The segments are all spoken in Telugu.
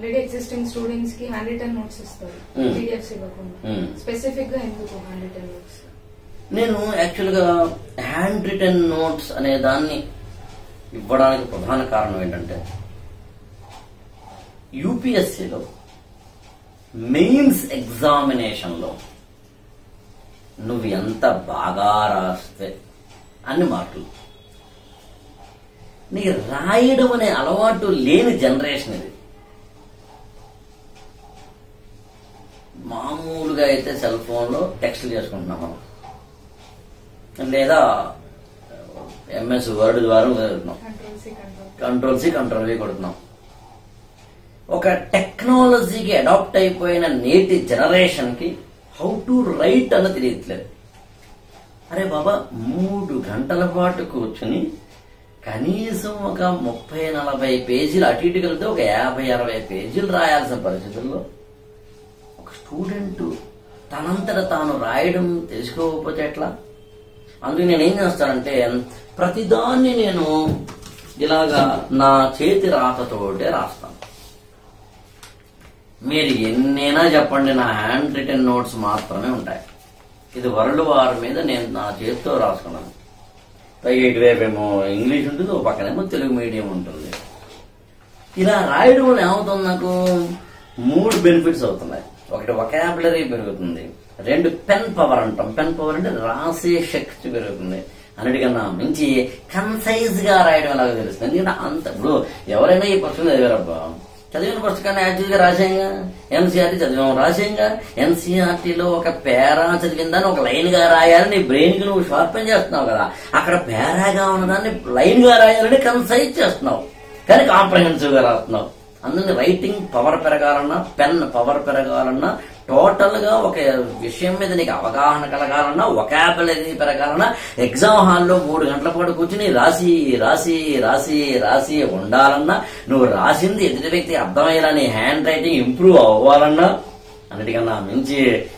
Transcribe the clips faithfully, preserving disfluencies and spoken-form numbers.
ఆల్రెడీ ఎగ్జిస్టింగ్ స్టూడెంట్స్ కి హ్యాండ్ రిటన్ నోట్స్ ఇస్తారు, పీడిఎఫ్స్ ఇవ్వకుండా. స్పెసిఫిక్ గా ఎందుకు హ్యాండ్ రిటన్ నోట్స్? నేను యాక్చువల్ గా హ్యాండ్ రిటన్ నోట్స్ అనే దాన్ని ఇవ్వడానికి ప్రధాన కారణం ఏంటంటే, యూపీఎస్సీలో మెయిన్స్ ఎగ్జామినేషన్ లో నువ్వు ఎంత బాగా రాస్తే అన్ని మార్కులు. నీకు రాయడం అనే అలవాటు లేని జనరేషన్ ఇది. మామూలుగా అయితే సెల్ ఫోన్ లో టెక్స్ట్ చేసుకుంటున్నాం మనం, లేదా ఎంఎస్ వర్డ్ ద్వారా చదువుతున్నాం, కంట్రోల్ సి కంట్రోల్ వి కొడుతున్నాం. ఒక టెక్నాలజీకి అడాప్ట్ అయిపోయిన నేటి జనరేషన్ కి హౌ టు రైట్ అన్న తెలియట్లేదు. అరే బాబా, మూడు గంటల పాటు కూర్చుని కనీసం ఒక ముప్పై నలభై పేజీలు అటు ఇటు కలిపితే ఒక యాభై అరవై పేజీలు రాయాల్సిన పరిస్థితుల్లో ఒక స్టూడెంట్ తనంతట తాను రాయడం తెలుసుకోకపోతే ఎట్లా? అందుకే నేనేం చేస్తానంటే, ప్రతిదాన్ని నేను ఇలాగా నా చేతి రాతతోటే రాస్తాను. మీరు ఎన్నైనా చెప్పండి, నా హ్యాండ్ రిటన్ నోట్స్ మాత్రమే ఉంటాయి. ఇది వరల్డ్ వార్ మీద నేను నా చేతితో రాసుకున్నాను. పైగా ఇటువైపు ఏమో ఇంగ్లీష్ ఉంటుంది, ఒక పక్కనేమో తెలుగు మీడియం ఉంటుంది. ఇలా రాయడం వల్ల ఏమవుతుంది, నాకు మూడు బెనిఫిట్స్ అవుతున్నాయి. ఒకటి వొకాబులరీ పెరుగుతుంది, రెండు పెన్ పవర్ అంటాం. పెన్ పవర్ అంటే రాసే శక్తి పెరుగుతుంది. అన్నిటికన్నా మించి కన్సైజ్ గా రాయడం ఎలాగో తెలుస్తుంది. ఎందుకంటే అంత ఇప్పుడు ఎవరైనా ఈ పుస్తకం చదివారబ్బా, చదివిన పుస్తకాన్ని యాక్చువల్ గా రాసేయంగా, ఎన్సీఆర్టీ చదివాం రాసేయంగా, ఎన్సీఆర్టీలో ఒక పేరా చదివిందాన్ని ఒక లైన్ గా రాయాలని నీ బ్రెయిన్ కి నువ్వు షార్పెన్ చేస్తున్నావు కదా, అక్కడ పేరాగా ఉన్నదాన్ని లైన్ గా రాయాలని కన్సైజ్ చేస్తున్నావు, కానీ కాంప్రహెన్సివ్ గా రాస్తున్నావు. అందుకని రైటింగ్ పవర్ పెరగాలన్నా, పెన్ పవర్ పెరగాలన్నా, టోటల్ గా ఒక విషయం మీద నీకు అవగాహన కలగాలన్నా, వొకాబులరీ పెరగాలన్నా, ఎగ్జామ్ హాల్లో మూడు గంటల పాటు కూర్చుని రాసి రాసి రాసి రాసి ఉండాలన్నా, నువ్వు రాసింది ఎదుటి వ్యక్తి అర్థమయ్యేలా నీ హ్యాండ్ రైటింగ్ ఇంప్రూవ్ అవ్వాలన్నా, అన్నిటికన్నా మించి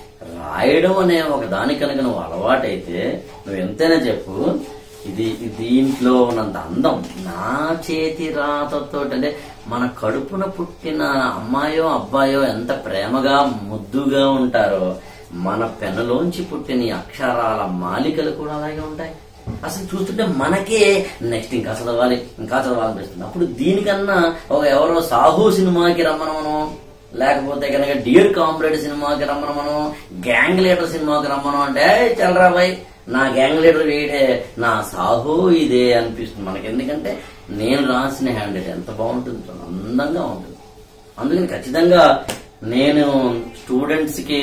రాయడం అనే ఒక దాని కనుక నువ్వు అలవాటైతే నువ్వు ఎంతైనా చెప్పు, ఇది దీంట్లో ఉన్నంత అందం నా చేతి రాతతో, అంటే మన కడుపున పుట్టిన అమ్మాయో అబ్బాయో ఎంత ప్రేమగా ముద్దుగా ఉంటారో, మన పెన్నులోంచి పుట్టిన అక్షరాల మాలికలు కూడా అలాగే ఉంటాయి. అసలు చూస్తుంటే మనకే నెక్స్ట్ ఇంకా చదవాలి ఇంకా చదవాలనిపిస్తుంది. అప్పుడు దీనికన్నా ఒక ఎవరో సాహు సినిమాకి రమ్మనమనో, లేకపోతే కనుక డియర్ కామ్రేడ్ సినిమాకి రమ్మనమనో, గ్యాంగ్ లీడర్ సినిమాకి రమ్మనో అంటే చల్లరా బాయ్, నా గ్యాంగ్ లీడర్ వీడే, నా సాహో ఇదే అనిపిస్తుంది మనకి. ఎందుకంటే నేను రాసిన హ్యాండ్ రైటింగ్ ఎంత బాగుంటుంది, అందంగా ఉంటుంది. అందుకని ఖచ్చితంగా నేను స్టూడెంట్స్ కి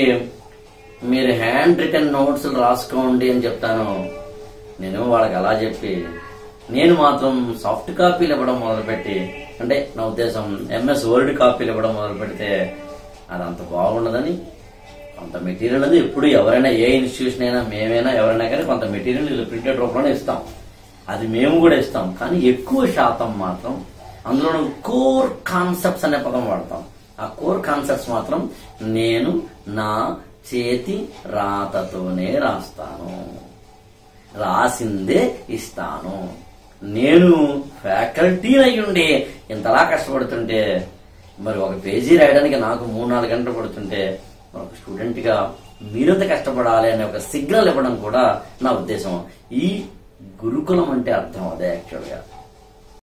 మీరు హ్యాండ్ రిటన్ నోట్స్ రాసుకోండి అని చెప్తాను. నేను వాళ్ళకి అలా చెప్పి నేను మాత్రం సాఫ్ట్ కాపీలు ఇవ్వడం మొదలుపెట్టి, అంటే నా ఉద్దేశం ఎంఎస్ వర్డ్ కాపీలు ఇవ్వడం మొదలు పెడితే అది అంత బాగుండదని, కొంత మెటీరియల్ అనేది ఎప్పుడు ఎవరైనా ఏ ఇన్స్టిట్యూషన్ అయినా మేమైనా ఎవరైనా కానీ కొంత మెటీరియల్ ప్రింటెడ్ రూపంలోనే ఇస్తాం, అది మేము కూడా ఇస్తాం. కానీ ఎక్కువ శాతం మాత్రం అందులో కోర్ కాన్సెప్ట్స్ అనే పదం వాడతాం. ఆ కోర్ కాన్సెప్ట్స్ మాత్రం నేను నా చేతి రాతతోనే రాస్తాను, రాసిందే ఇస్తాను. నేను ఫ్యాకల్టీ అయ్యుండి ఇంతలా కష్టపడుతుంటే, మరి ఒక పేజీ రాయడానికి నాకు మూడు నాలుగు గంటలు పడుతుంటే, ఒక స్టూడెంట్ గా మీరంత కష్టపడాలి అనే ఒక సిగ్నల్ ఇవ్వడం కూడా నా ఉద్దేశం. ఈ గురుకులం అంటే అర్థం అదే యాక్చువల్ గా.